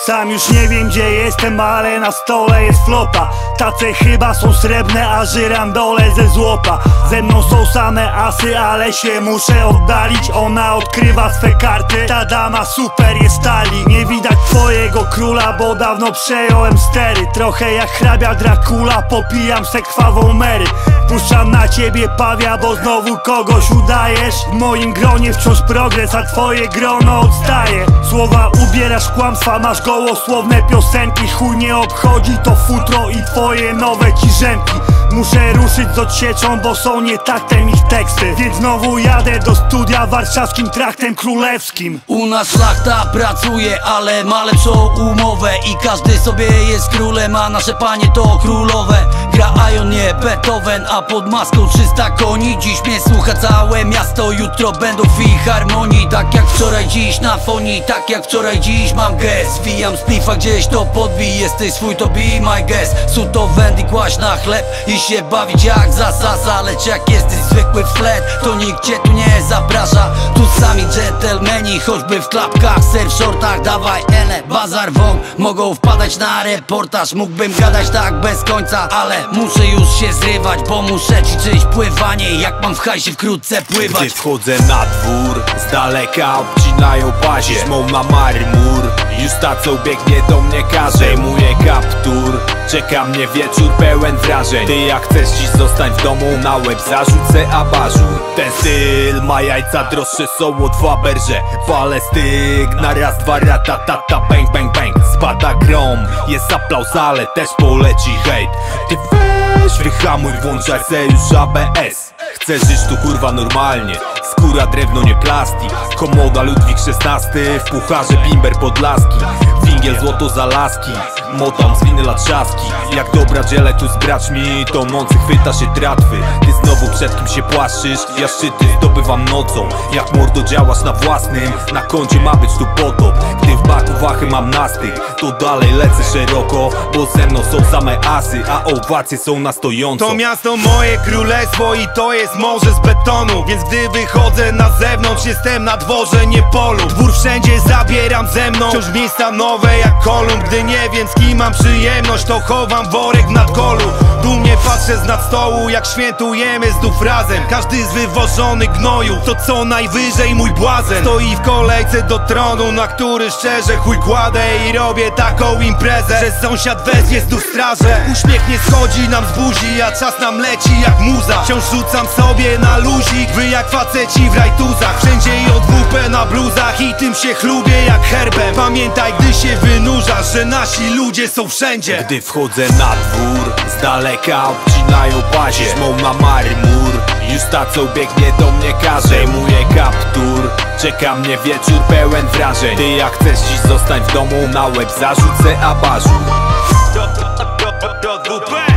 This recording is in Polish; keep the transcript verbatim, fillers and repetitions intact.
Sam już nie wiem gdzie jestem, ale na stole jest flopa. Tace chyba są srebrne, a żyrandole ze złota. Ze mną są same asy, ale się muszę oddalić. Ona odkrywa swe karty, ta dama super jest stali. Nie widać twojego króla, bo dawno przejąłem stery. Trochę jak hrabia Dracula, popijam se krwawą Mary. Puszczam na ciebie pawia, bo znowu kogoś udajesz. W moim gronie wciąż progres, a twoje grono odstaje. Słowa ubierasz w kłamstwa, masz gołosłowne piosenki. Chuj nie obchodzi to futro i twoje nowe ciżemki. Muszę ruszyć z odsieczą, bo są nie taktem ich teksty. Więc znowu jadę do studia warszawskim traktem królewskim. U nas szlachta pracuje, ale ma lepszą umowę. I każdy sobie jest królem, a nasze panie to królowe. Gra Ion, nie Beethoven, a pod maską trzysta koni. Dziś mnie słucha całe miasto, jutro będą w harmonii. Tak jak wczoraj, dziś na fonii, tak jak wczoraj, dziś mam gest. Wijam splifa gdzieś, to podbij, jesteś swój, to be my guest. Suto wędy, kłaść na chleb i się bawić jak zasasa. Lecz jak jesteś zwykły flet, to nikt cię tu nie zaprasza. Tu sami dżentelmeni, choćby w klapkach, surf shortach. Dawaj ele, bazar wąg, mogą wpadać na reportaż. Mógłbym gadać tak bez końca, ale muszę już się zrywać, bo muszę ćwiczyć pływanie, jak mam w hajsie wkrótce pływać. Gdy wchodzę na dwór, z daleka obcinają bazie. Żmą na marmur, już tacą biegnie do mnie każe. Zajmuję kaptur, czeka mnie wieczór pełen wrażeń. Ty jak chcesz dziś zostań w domu, na łeb zarzucę abażur. Ten styl ma jajca droższe są od Faberże. Palę styk, na raz, dwa, ratatata, bang, bang, bang. Spada grom, jest aplauz, ale też poleci hejt. Ty weź, wyhamuj, włączaj se już A B S. Chcesz żyć tu kurwa normalnie, skóra, drewno, nie plastik. Komoda Ludwik szesnasty, w pucharze bimber podlaski. Wingiel, złoto za laski, motam z winyla trzaski. Jak dobra dzielę tu z braćmi, to nocy chwyta się tratwy. Ty znowu przed kim się płaszczysz, ja szczyty zdobywam nocą. Jak mordo działasz na własnym, na koncie ma być tu potop. Gdy w baku wachy mam nastyk, to dalej lecę szeroko. Bo ze mną są same asy, a owacje są na stojąco. To miasto moje królestwo i to jest morze z betonu. Więc gdy wychodzę na zewnątrz, jestem na dworze, nie polu. Dwór wszędzie zabieram ze mną, wciąż miejsca nowe jak Kolumb. Gdy nie wiem z kim mam przyjemność, to chowam worek w nadkolu. Dumnie patrzę z nad stołu, jak świętujemy znów razem. Każdy z wywożony gnoju, to co najwyżej mój błazen. Stoi w kolejce do tronu, na który szczerze chuj kładę. I robię taką imprezę, że sąsiad wezwie znów strażę. Uśmiech nie schodzi nam z buzi, a czas nam leci jak muza. Wciąż rzucam sobie na luzik, wy jak faceci w rajtuzach. Wszędzie i od W P na bluzach i tym się chlubię jak herbem. Pamiętaj, gdy się wynurzasz, że nasi ludzie są wszędzie. Gdy wchodzę na dwór, z daleka obcinają bazie. Żmą na marmur, już tacą biegnie do mnie każe. Zajmuję kaptur, czeka mnie wieczór pełen wrażeń. Ty jak chcesz dziś zostań w domu, na łeb zarzucę abażur. W P